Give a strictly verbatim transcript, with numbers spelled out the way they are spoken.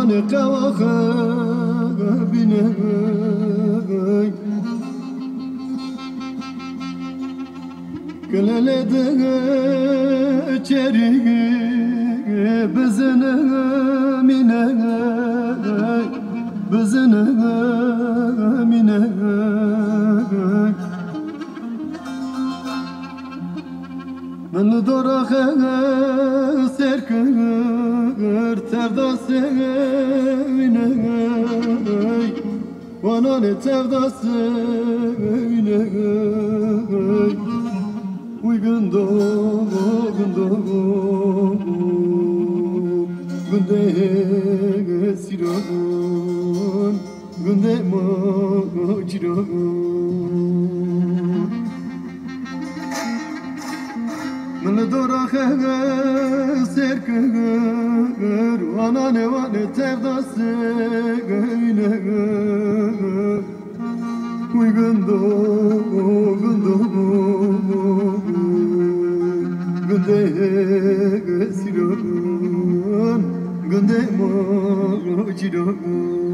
وانان قواخ بینه کلله ده چری بزنه مینه بزنه مینه من دراخ سرکر تفدا سوینه وانان تفدا سوینه وی گندو گندو گنده سیرون گنده ما چیرون من دورا خیر سر کر وانا نه وانا تفدا سوینه وی گندو گندو گنده سیرون گنده ما چیرون